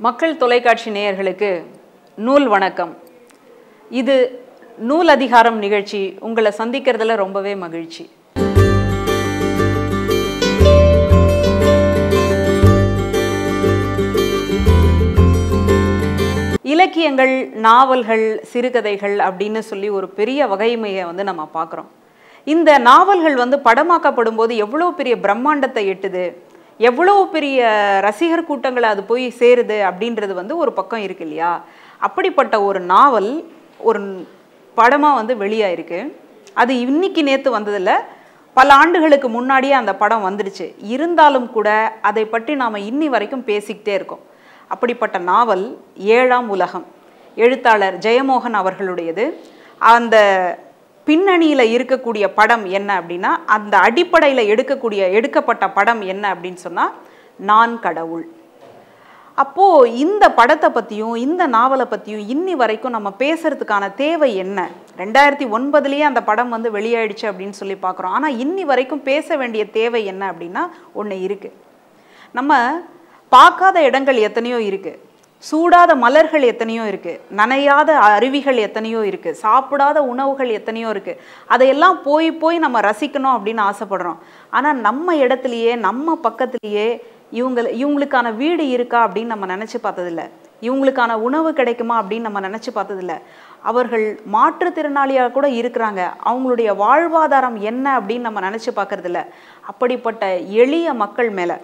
மக்கள் தொலைக்காட்சி நேயர்களுக்கு நூல் வணக்கம். இது நூல் அதிகாரம் நிகழ்ச்சி. உங்களை சந்திக்கிறதுல ரொம்பவே மகிழ்ச்சி. இலக்கியங்கள், நாவல்கள், சிறுகதைகள் அப்படின்னு சொல்லி ஒரு பெரிய வகைமையை நம்ம பார்க்குறோம். இந்த நாவல்கள் படமாக்கப்படும் போது எவ்வளோ பெரிய பிரம்மாண்டத்தை எட்டுது, எவ்வளோ பெரிய ரசிகர் கூட்டங்களை அது போய் சேருது அப்படின்றது ஒரு பக்கம் இருக்கு இல்லையா? அப்படிப்பட்ட ஒரு நாவல் ஒரு படமாக வெளியாயிருக்கு. அது இன்னைக்கு நேற்று வந்ததில்ல, பல ஆண்டுகளுக்கு முன்னாடியே அந்த படம் வந்துடுச்சு. இருந்தாலும் கூட அதை பற்றி நாம் இன்னி வரைக்கும் பேசிக்கிட்டே இருக்கோம். அப்படிப்பட்ட நாவல் ஏழாம் உலகம். எழுத்தாளர் ஜெயமோகன் அவர்களுடையது. அந்த பின்னணியில் இருக்கக்கூடிய படம் என்ன அப்படின்னா, அந்த அடிப்படையில் எடுக்கப்பட்ட படம் என்ன அப்படின்னு சொன்னால் நான் கடவுள். அப்போது இந்த படத்தை பற்றியும் இந்த நாவலை பற்றியும் இன்னி வரைக்கும் நம்ம பேசுகிறதுக்கான தேவை என்ன? 2009 அந்த படம் வெளியாயிடுச்சு அப்படின்னு சொல்லி பார்க்குறோம். ஆனால் இன்னி வரைக்கும் பேச வேண்டிய தேவை என்ன அப்படின்னா ஒன்று இருக்குது. நம்ம பார்க்காத இடங்கள் எத்தனையோ இருக்குது, சூடாத மலர்கள் எத்தனையோ இருக்குது, நனையாத அருவிகள் எத்தனையோ இருக்குது, சாப்பிடாத உணவுகள் எத்தனையோ இருக்குது. அதையெல்லாம் போய் நம்ம ரசிக்கணும் அப்படின்னு ஆசைப்படுறோம். ஆனால் நம்ம இடத்துலையே, நம்ம பக்கத்துலேயே இவங்களுக்கான வீடு இருக்கா அப்படின்னு நம்ம நினச்சி பார்த்ததில்ல. இவங்களுக்கான உணவு கிடைக்குமா அப்படின்னு நம்ம நினச்சி பார்த்ததில்ல. அவர்கள் மாற்றுத்திறனாளியாக கூட இருக்கிறாங்க, அவங்களுடைய வாழ்வாதாரம் என்ன அப்படின்னு நம்ம நினச்சி பார்க்கறதில்ல. அப்படிப்பட்ட எளிய மக்கள் மேலே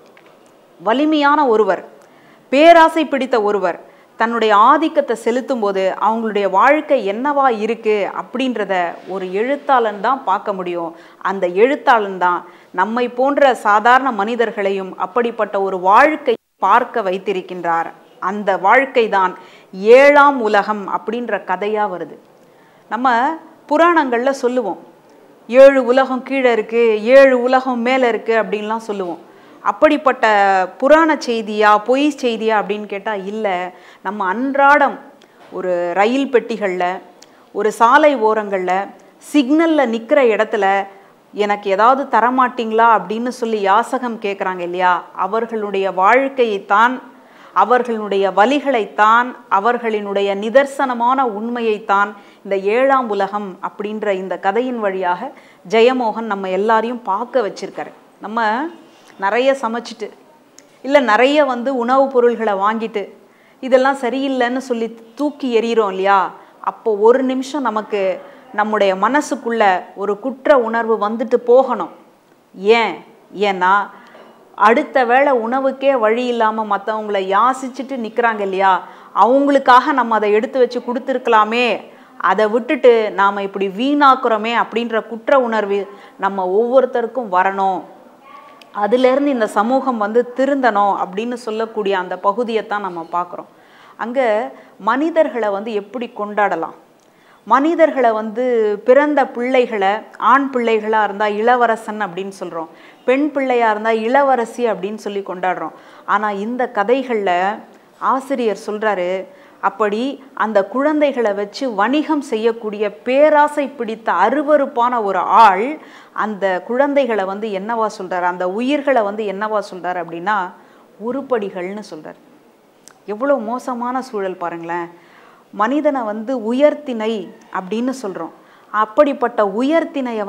வலிமையான ஒருவர், பேராசை பிடித்த ஒருவர் தன்னுடைய ஆதிக்கத்தை செலுத்தும் போது அவங்களுடைய வாழ்க்கை என்னவா இருக்கு அப்படின்றத ஒரு எழுத்தாளன் தான் பார்க்க முடியும். அந்த எழுத்தாளன் தான் நம்மை போன்ற சாதாரண மனிதர்களையும் அப்படிப்பட்ட ஒரு வாழ்க்கை பார்க்க வைத்திருக்கின்றார். அந்த வாழ்க்கை தான் ஏழாம் உலகம் அப்படின்ற கதையா வருது. நம்ம புராணங்கள்ல சொல்லுவோம், 7 உலகம் கீழே இருக்கு, 7 உலகம் மேலே இருக்கு அப்படின்லாம் சொல்லுவோம். அப்படிப்பட்ட புராண செய்தியா, பொய் செய்தியா அப்படின்னு கேட்டால் இல்லை. நம்ம அன்றாடம் ஒரு ரயில் பெட்டிகளில், ஒரு சாலை ஓரங்களில், சிக்னலில் நிற்கிற இடத்துல எனக்கு ஏதாவது தரமாட்டிங்களா அப்படின்னு சொல்லி யாசகம் கேட்குறாங்க இல்லையா? அவர்களுடைய வாழ்க்கையைத்தான், அவர்களுடைய வலிகளைத்தான், அவர்களினுடைய நிதர்சனமான உண்மையைத்தான் இந்த ஏழாம் உலகம் அப்படின்ற இந்த கதையின் வழியாக ஜெயமோகன் நம்ம எல்லாரையும் பார்க்க வச்சிருக்காரு. நம்ம நிறைய சமைச்சிட்டு, இல்லை நிறைய உணவுப் பொருள்களை வாங்கிட்டு இதெல்லாம் சரியில்லைன்னு சொல்லி தூக்கி எறிகிறோம் இல்லையா? அப்போ ஒரு நிமிஷம் நமக்கு நம்முடைய மனசுக்குள்ள ஒரு குற்ற உணர்வு வந்துட்டு போகணும். ஏன்னா அடுத்த வேளை உணவுக்கே வழி இல்லாமல் மற்றவங்களை யாசிச்சுட்டு நிற்கிறாங்க இல்லையா? அவங்களுக்காக நம்ம அதை எடுத்து வச்சு கொடுத்துருக்கலாமே, அதை விட்டுட்டு நாம் இப்படி வீணாக்குறோமே அப்படின்ற குற்ற உணர்வு நம்ம ஒவ்வொருத்தருக்கும் வரணும். அதிலேருந்து இந்த சமூகம் திருந்தணும் அப்படின்னு சொல்லக்கூடிய அந்த பகுதியைத்தான் நம்ம பார்க்குறோம். அங்கே மனிதர்களை எப்படி கொண்டாடலாம், மனிதர்களை பிறந்த பிள்ளைகளை, ஆண் பிள்ளைகளாக இருந்தால் இளவரசன் அப்படின்னு சொல்கிறோம், பெண் பிள்ளையாக இருந்தால் இளவரசி அப்படின்னு சொல்லி கொண்டாடுறோம். ஆனால் இந்த கதைகளில் ஆசிரியர் சொல்கிறாரு, அப்படி அந்த குழந்தைகளை வச்சு வணிகம் செய்யக்கூடிய பேராசை பிடித்த அருவருப்பான ஒரு ஆள் அந்த குழந்தைகளை என்னவா சொல்கிறார், அந்த உயிர்களை என்னவா சொல்கிறார் அப்படின்னா உருப்படிகள்னு சொல்கிறார். எவ்வளோ மோசமான சூழல் பாருங்களேன். மனிதனை உயர்த்தினை அப்படின்னு சொல்கிறோம். அப்படிப்பட்ட உயர்த்தினையை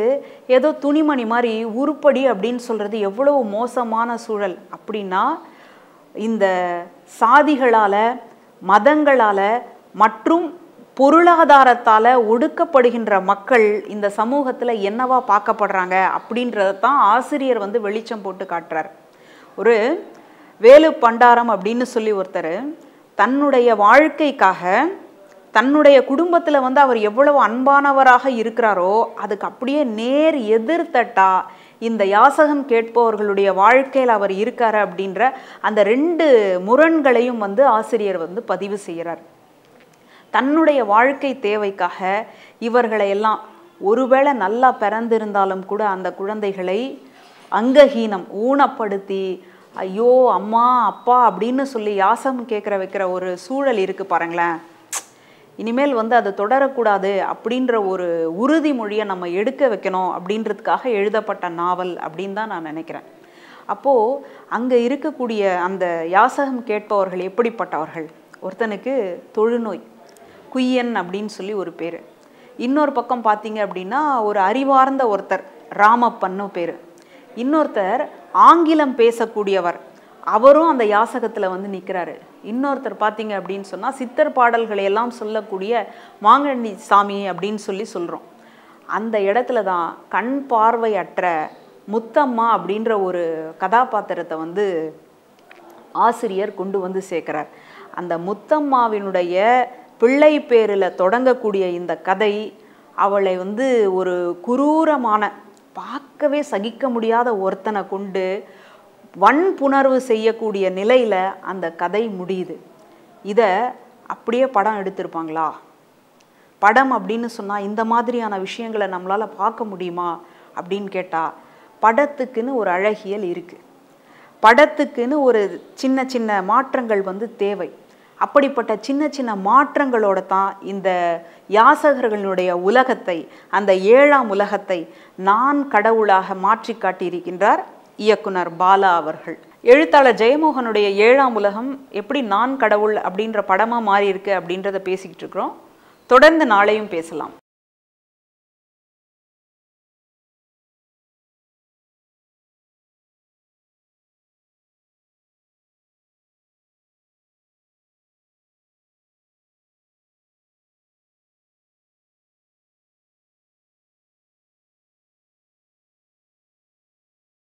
ஏதோ துணிமணி மாதிரி உருப்படி அப்படின்னு சொல்கிறது எவ்வளோ மோசமான சூழல். அப்படின்னா இந்த சாதிகளால், மதங்களால் மற்றும் பொருளாதாரத்தால் ஒடுக்கப்படுகின்ற மக்கள் இந்த சமூகத்தில் என்னவா பார்க்கப்படுறாங்க அப்படின்றதான் ஆசிரியர் வெளிச்சம் போட்டு காட்டுறார். ஒரு வேலு பண்டாரம் அப்படின்னு சொல்லி ஒருத்தர் தன்னுடைய வாழ்க்கைக்காக, தன்னுடைய குடும்பத்தில் அவர் எவ்வளவு அன்பானவராக இருக்கிறாரோ அதுக்கு அப்படியே நேர் எதிர்த்தட்டா இந்த யாசகம் கேட்பவர்களுடைய வாழ்க்கையில் அவர் இருக்காரு அப்படின்ற அந்த 2 முரண்களையும் ஆசிரியர் பதிவு செய்கிறார். தன்னுடைய வாழ்க்கை தேவைக்காக இவர்களை எல்லாம் ஒருவேளை நல்லா பிறந்திருந்தாலும் கூட அந்த குழந்தைகளை அங்கஹீனம், ஊனப்படுத்தி ஐயோ அம்மா அப்பா அப்படின்னு சொல்லி யாசகம் வைக்கிற ஒரு சூழல் இருக்குது பாருங்களேன். இனிமேல் அது தொடரக்கூடாது அப்படின்ற ஒரு உறுதிமொழியை நம்ம எடுக்க வைக்கணும் அப்படின்றதுக்காக எழுதப்பட்ட நாவல் அப்படின்னு தான் நான் நினைக்கிறேன். அப்போது அங்கே இருக்கக்கூடிய அந்த யாசகம் கேட்பவர்கள் எப்படிப்பட்டவர்கள்? ஒருத்தனுக்கு தொழுநோய், குய்யன் அப்படின்னு சொல்லி ஒரு பேர். இன்னொரு பக்கம் பார்த்தீங்க அப்படின்னா ஒரு அறிவார்ந்த ஒருத்தர், ராமப்பன்னு பேர். இன்னொருத்தர் ஆங்கிலம் பேசக்கூடியவர், அவரும் அந்த யாசகத்தில் வந்து நிற்கிறாரு. இன்னொருத்தர் பார்த்தீங்க அப்படின்னு சொன்னால் சித்தர் பாடல்களை எல்லாம் சொல்லக்கூடிய மாங்கனி சாமி அப்படின்னு சொல்லி சொல்கிறோம். அந்த இடத்துல தான் கண் பார்வையற்ற முத்தம்மா அப்படின்ற ஒரு கதாபாத்திரத்தை வந்து ஆசிரியர் கொண்டு வந்து சேர்க்கிறார். அந்த முத்தம்மாவினுடைய பிள்ளை பேரில் தொடங்கக்கூடிய இந்த கதை அவளை வந்து ஒரு குரூரமான, பார்க்கவே சகிக்க முடியாத ஒருத்தனை கொண்டு வன்புணர்வு செய்யக்கூடிய நிலையில் அந்த கதை முடியுது. இதை அப்படியே படம் எடுத்திருப்பாங்களா? படம் அப்படின்னு சொன்னால் இந்த மாதிரியான விஷயங்களை நம்மளால் பார்க்க முடியுமா அப்படின்னு கேட்டால், படத்துக்குன்னு ஒரு அழகியல் இருக்குது, படத்துக்குன்னு ஒரு சின்ன சின்ன மாற்றங்கள் வந்து தேவை. அப்படிப்பட்ட சின்ன சின்ன மாற்றங்களோட தான் இந்த யாசகர்களுடைய உலகத்தை, அந்த 7ஆம் உலகத்தை நான் கடவுளாக மாற்றி காட்டியிருக்கின்றார் இயக்குனர் பாலா அவர்கள். எழுத்தாளர் ஜெயமோகனுடைய 7ஆம் உலகம் எப்படி நான் கடவுள் அப்படின்ற படமாக மாறி இருக்கு அப்படின்றத பேசிக்கிட்டு இருக்கிறோம். தொடர்ந்து நாளையும் பேசலாம்.